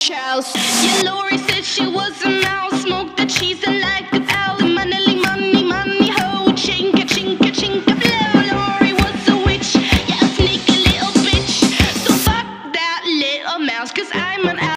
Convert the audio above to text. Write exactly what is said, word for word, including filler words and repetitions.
house. Yeah, Lori said she was a mouse, smoked the cheese and